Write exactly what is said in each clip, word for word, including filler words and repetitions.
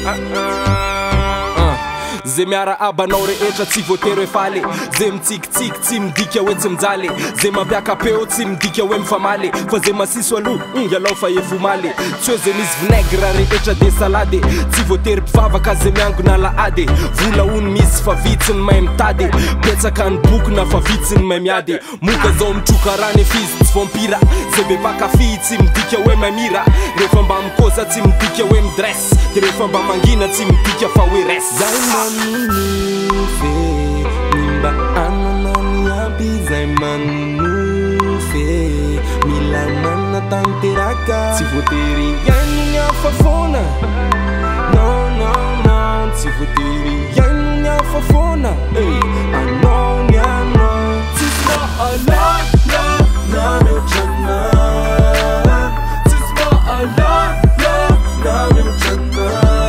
Zay miara abanao rehetra tsy voatery hoe faly. Zay mitsikitsiky tsy midika hoe tsy mijaly. Zay mampiakapeo tsy midika hoe mifamaly. Fa zay masiso aloha ialao fa efo maly. Tsy hoe zay misy vinaigre rehetra de salady. Tsy voatery mpivavaka zay miangona laady. Vola hony misy fa vitsiny mahay mitady. Petsaka ny bokona fa vitsiny mahay miady. Moka zao mitroka rany efizy tsy vampira. Zay be mpakafy tsy midika hoe mamira. Rehefa mba mikoza tsy midika hoe midress. De rehefa mba mangina tsy midika fa hoe res. Manufe Nimba ananani abi zay manufe Mila mana tanteraka Tsy voatery iaino ny afafona No, no, no Tsy voatery iaino ny afafona Anao ny anao Tsisy ma ala, la, na mihotrana Tsisy ma ala, la, na mihotrana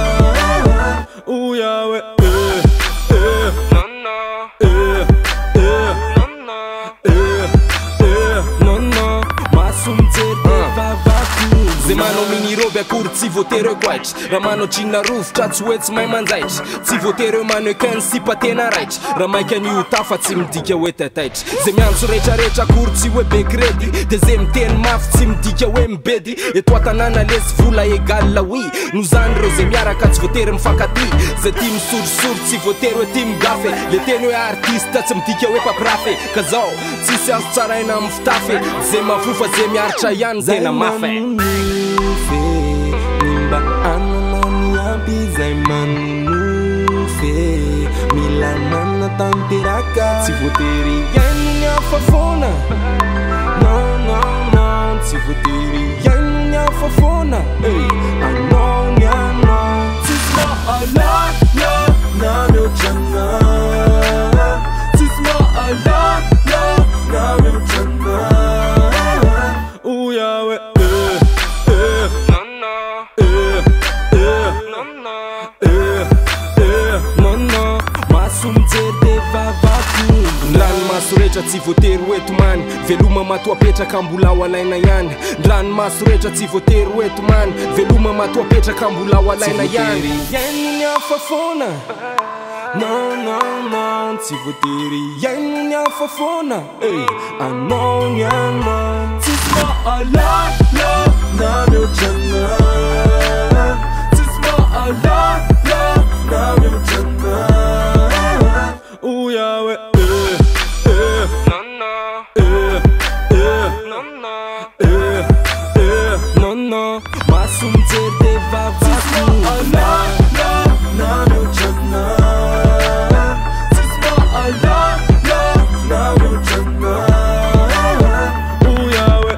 Uya we Zay manao mini robe akory tsy voatery hoe goaitra. Raha manao jean rovitra tsy hoe tsy mahay manjaitra. Tsy voatery hoe mannequin sy patena raitra. Raha maika an'io tafa tsy midika hoe tataitra. Zay miantso rehetrarehetra akory tsy hoe be kredy. De zay miteny mafy tsy midika hoe mibedy. Eto an-tanàna lesy vola égale oui. No zany reo zay miaraka tsy voatery mifankaty. Zay tia misorisory tsy voatery hoe tia migafe. Le teny hoe artiste tsy midika hoe papirafy. Ka zao tsisy azo tsaraina amin'ny fitafy. Zay mavofa zay miaritra ihany tena mafy. Nimba ananani abi zay manufe Mila mana tanteraka Tsy voatery iaino ny afafona No, no, no Tsy voatery iaino ny afafona Anao ny anao Tsisy ma ala, la, na mihotrana Tsisy ma ala, la, na mihotrana Uya we Ndranomaso rehetra tsy voatery hoe tomany. Veloma matoapetraka mbola ho alaina ihany. Ndranomaso rehetra tsy voatery hoe tomany. Veloma matoapetraka mbola ho alaina ihany. Iaino ny afafona No, no, no Tsy voatery iaino ny afafona Anao ny anao Tsisy ma ala, la, na mihotrana Tsisy ma ala, la, na mihotrana Uya we No, no Maso mijery de vavako ala, la, na mihotrana Tsisy ma ala, la, na mihotrana Uya we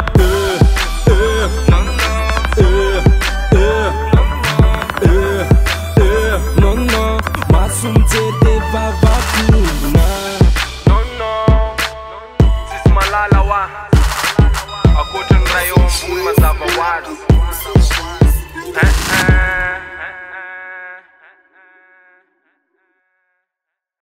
No, no Maso mijery de vavako No, no Tsisy malala wa Akoatra ny raha eo ambony mazava ho azy.